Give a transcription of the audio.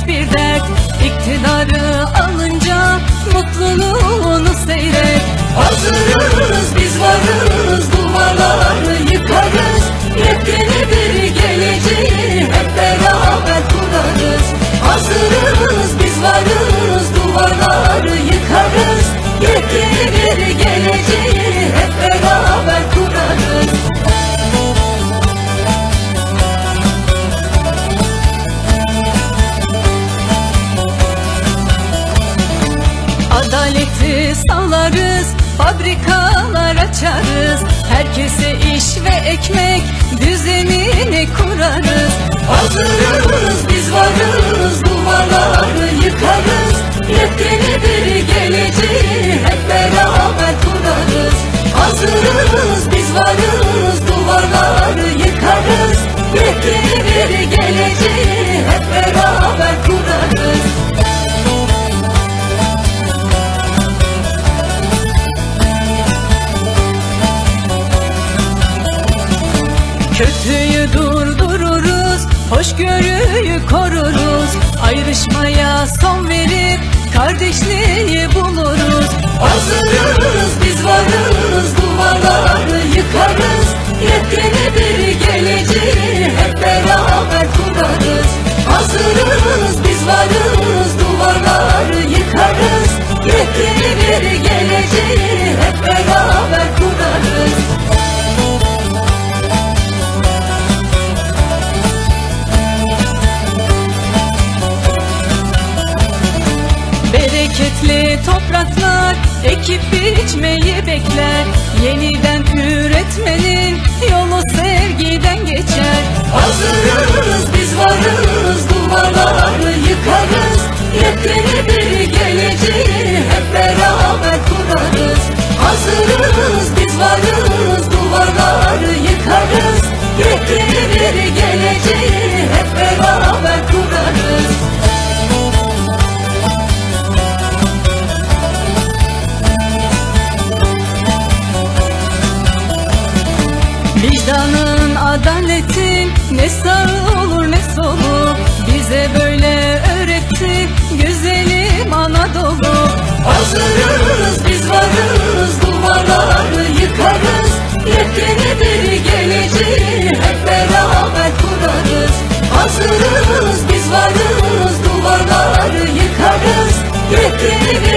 hiçbir dert. İktidarı alınca mutluluğunu seyret. Hazırız biz varız, duvarları yıkarız. Yepyeni bir geleceği hep beraber kurarız. Hazırız biz varız, duvarları yıkarız. Yepyeni bir geleceği hep beraber kurarız. Adaleti sağlarız, fabrikalar açarız. Herkese iş ve ekmek düzenini kurarız. Hazırız biz varız, duvarları yıkarız. Yepyeni bir geleceği hep beraber kurarız. Hazırız biz varız, duvarları yıkarız. Yepyeni bir geleceği hep beraber kurarız. Kötüyü durdururuz, hoşgörüyü koruruz. Ayrışmaya son verip kardeşliği buluruz. Hazırız biz varız, duvarları yıkarız. Yepyeni bir geleceği hep beraber kurarız. Hazırız biz varız, duvarları yıkarız. Yepyeni bir geleceği hep beraber kurarız. Bereketli topraklar ekip biçmeyi bekler. Yeniden üretmenin yolu sevgiden geçer. Hazırız biz varız, duvarları yıkarız. Yepyeni bir geleceği hep beraber kurarız. Hazırız biz varız, duvarları yıkarız. Yepyeni bir geleceği hep beraber kurarız. Vicdanın, adaletin ne sağı olur ne solu, bize böyle öğretti güzelim Anadolu. Hazırız biz varız, duvarları yıkarız. Yepyeni bir geleceği hep beraber kurarız. Hazırız biz varız, duvarları yıkarız. Yepyeni bir